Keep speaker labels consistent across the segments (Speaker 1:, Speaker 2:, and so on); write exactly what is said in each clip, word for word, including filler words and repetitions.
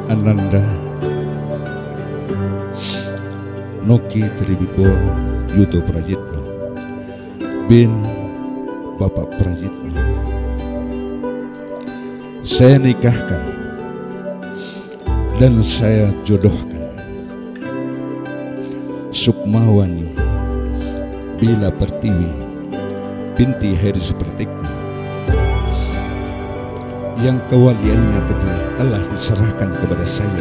Speaker 1: Ananda Noki Tribibo Yuto Prajitno bin Bapak Prajitno. Saya nikahkan dan saya jodohkan Sukmawani Bila Pertiwi binti Heri Supratikno yang kewaliannya telah, telah diserahkan kepada saya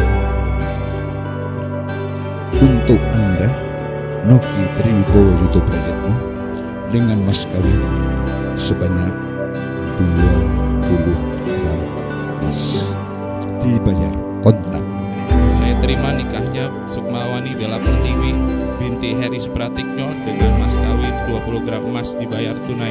Speaker 1: untuk Anda Noki Triwibowo Yuto Prajitno dengan mas kawin sebanyak dua puluh gram emas dibayar kontan.
Speaker 2: Saya terima nikahnya Sukmawani Bella Pertiwi binti Heri Supratikno dengan mas kawin dua puluh gram emas dibayar tunai.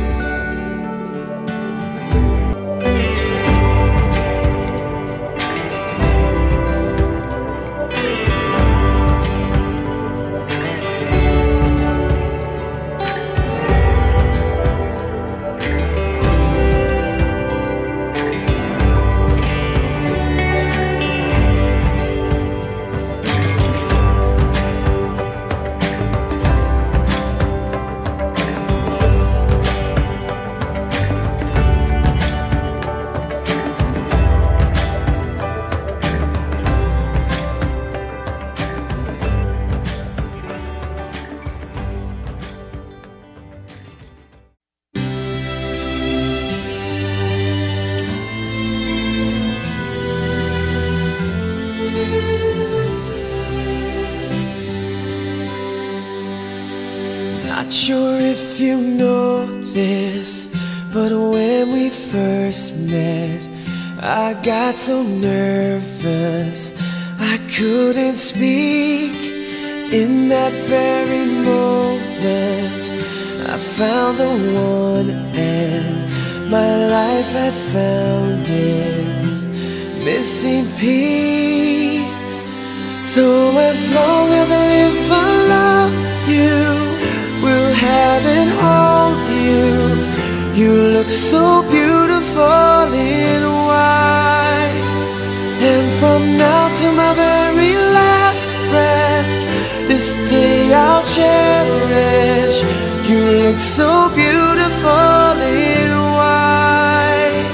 Speaker 3: Not sure if you know this, but when we first met, I got so nervous I couldn't speak. In that very moment, I found the one, and my life had found its missing piece. So as long as I live, I love you, will have and hold you. You look so beautiful in white, and from now to my very last breath, this day I'll cherish. You look so beautiful in white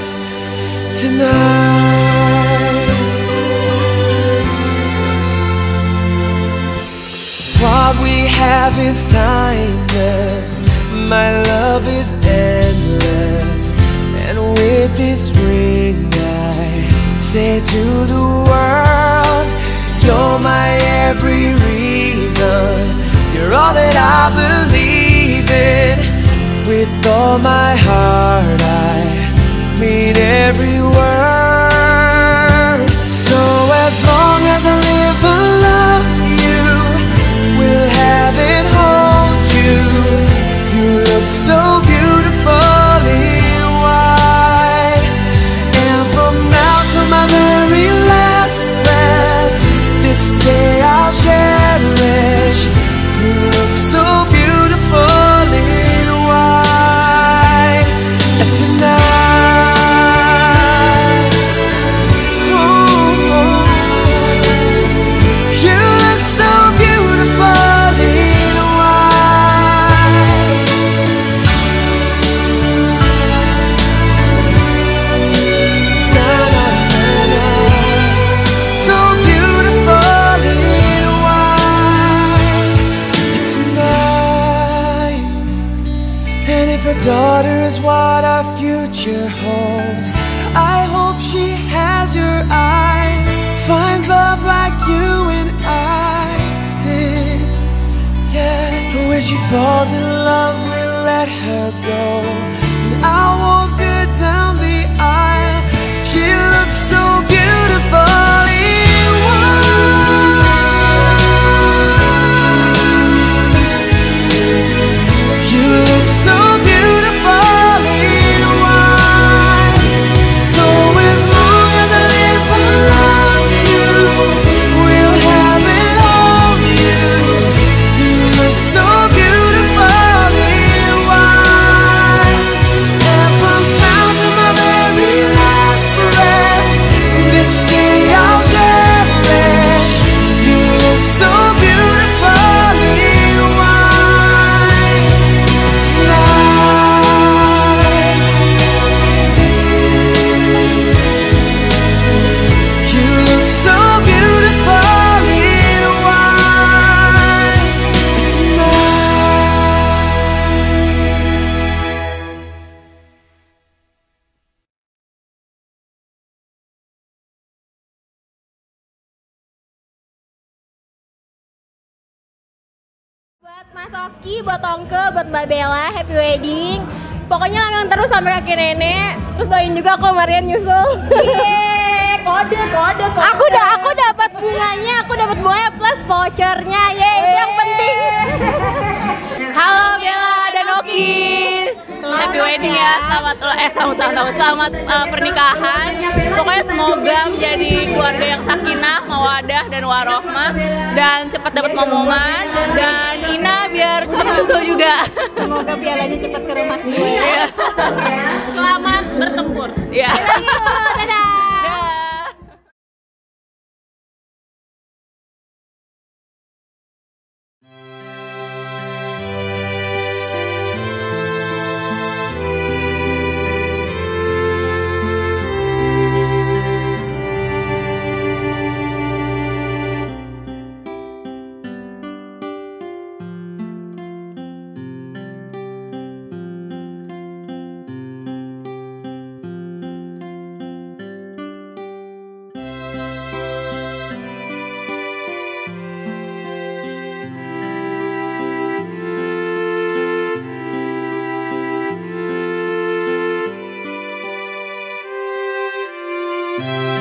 Speaker 3: tonight. What we have is timeless, my love is endless, and with this ring I say to the world, you're my every reason, you're all that I believe in. With all my heart I mean every word. So as long as I live, I love you, will have and hold you. You look so beautiful in white, and from now to my very last breath, this day I'll cherish. You look so beautiful in white tonight. Ooh, you look so beautiful in white. Na, na, na, na. So beautiful in white tonight. And if a daughter is what our future holds, I hope she has your eyes, finds love like you and I did. Yeah, but when she falls in love, we'll let her go, and I'll walk her down the aisle. She looks so beautiful in white. You look so beautiful in white. So as long as I live, I love you, will have and hold you. You look so beautiful in white, and from now to my
Speaker 4: Buat Mas Oki, buat Ongke, buat Mbak Bella, happy wedding. Pokoknya langgeng terus sampai kaki nenek. Terus doain juga kok Marian nyusul.
Speaker 5: Yeay, kode, kode, kode.
Speaker 4: Aku udah aku dapat bunganya, aku dapat bunganya plus vouchernya. Yeay, itu yang penting.
Speaker 6: Halo Bella dan Oki. Happy wedding ya, selamat eh selamat selamat selamat uh, pernikahan. Pokoknya semoga menjadi keluarga yang sakinah, mawadah dan warohmah dan cepat dapat momongan dan Ina biar cepat nyusul juga.
Speaker 4: Semoga pialanya cepat ke rumah gue.
Speaker 6: Ya. Selamat bertempur. Ya.
Speaker 4: Dadah.
Speaker 3: Thank you.